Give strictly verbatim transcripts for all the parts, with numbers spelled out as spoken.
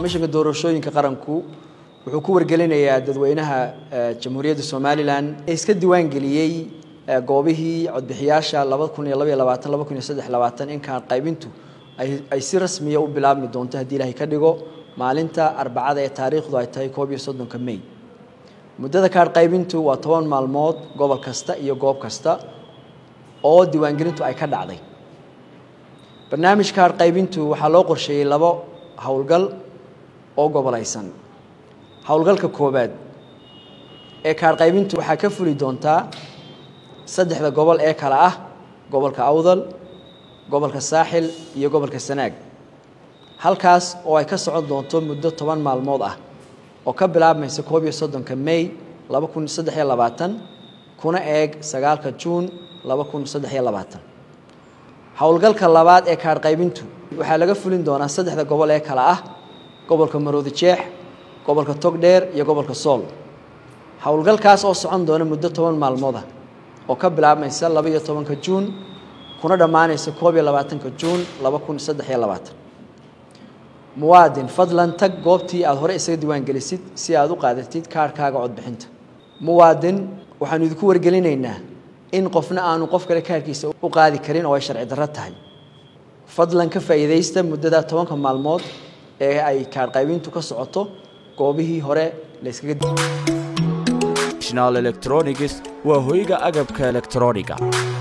komishanka doorashooyinka qaranku wuxuu ku wargelinayaa dadweynaha jamhuuriyadda Somaliland ee iska diiwaan galiyay goobihii codbixiyaasha laba kun iyo laba iyo labaatan laba kun iyo saddex iyo labaatan in ka qaybintu ay ay si rasmi ah u bilaabmi doonto hadii Ilaahay ka dhigo maalinta Arbacada ee taariikhdu ay tahay koob iyo soddonka May. muddada ka qaybintu waa toban maalmood gobol kasta iyo goob kasta oo diiwaan gelintu ay ka dhacday. barnaamijka qaybintu waxa loo qorsheeyay labo hawlgal oo gobolaysan. hawlgalka koobaad ee ka qaybintu waxa ka fuli doontaa saddexda gobol ee kala ah gobolka Awdal, gobolka Saaxil iyo gobolka Sanaag. halkaas oo ay ka socon doonto muddo toban maalmood ah oo ka bilaabmaysa koob iyo soddonka May laba kun iyo saddex iyo labaatan kuna eeg sagaalka Juun laba kun iyo saddex iyo labaatan. hawlgalka labaad ee ka qaybintu waxa laga fulin doonaa saddexda gobol ee kala ah gobolka Maroodi Jeex, gobolka Togdheer iyo gobolka Sool. hawlgalkaas oo socon doona muddo toban maalmood ah oo ka bilaabmaysa laba iyo tobanka Juun kuna dhamaanaysa koob iyo labaatanka Juun laba kun iyo saddex iyo labaatan. muwaadin fadlan tag goobtii aad hore isaga diiwaan gelisid si aad u qaadatid kaarkaaga codbixinta. muwaadin waxaan idinku wargelinaynaa in qofna aanu qof kale kaarkiisa u qaadi karin oo ay sharci darro tahay. fadlan ka faa'iideysta muddada tobanka maalmood ee ay kaar qaybintu ka socoto goobihii hore la iskaga National Electronics waa hoyga agabka elektrooniga.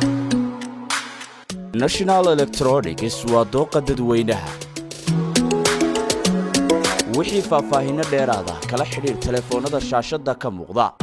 National Electronics waa dooqa dadweynaha. wixii faahfaahin dheeraad ah kala xiriir telefoonada shaashada ka muuqda.